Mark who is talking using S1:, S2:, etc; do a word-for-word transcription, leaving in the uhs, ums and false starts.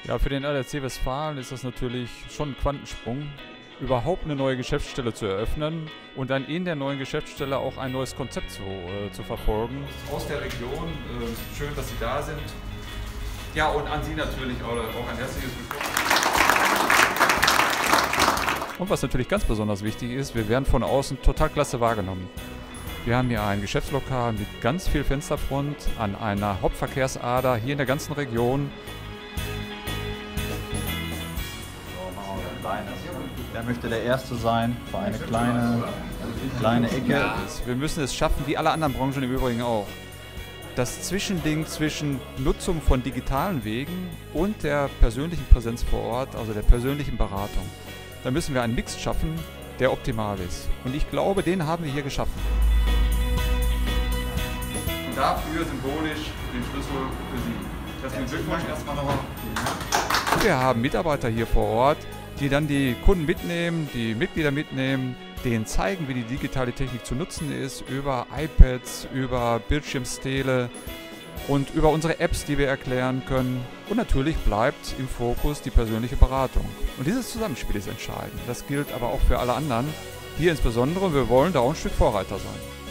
S1: Ja, für den A D A C Westfalen ist das natürlich schon ein Quantensprung, überhaupt eine neue Geschäftsstelle zu eröffnen und dann in der neuen Geschäftsstelle auch ein neues Konzept zu, äh, zu verfolgen. Aus der Region, äh, schön, dass Sie da sind. Ja, und an Sie natürlich auch, auch ein herzliches Willkommen. Und was natürlich ganz besonders wichtig ist, wir werden von außen total klasse wahrgenommen. Wir haben hier ein Geschäftslokal mit ganz viel Fensterfront an einer Hauptverkehrsader hier in der ganzen Region.
S2: Wer möchte der Erste sein für eine kleine, kleine Ecke?
S1: Wir müssen es schaffen, wie alle anderen Branchen im Übrigen auch, das Zwischending zwischen Nutzung von digitalen Wegen und der persönlichen Präsenz vor Ort, also der persönlichen Beratung. Da müssen wir einen Mix schaffen, der optimal ist. Und ich glaube, den haben wir hier geschaffen. Und dafür symbolisch den Schlüssel für Sie. Herzlichen Glückwunsch erstmal nochmal. Wir haben Mitarbeiter hier vor Ort, die dann die Kunden mitnehmen, die Mitglieder mitnehmen, denen zeigen, wie die digitale Technik zu nutzen ist, über iPads, über Bildschirmstele und über unsere Apps, die wir erklären können. Und natürlich bleibt im Fokus die persönliche Beratung. Und dieses Zusammenspiel ist entscheidend. Das gilt aber auch für alle anderen. Hier insbesondere, wir wollen da auch ein Stück Vorreiter sein.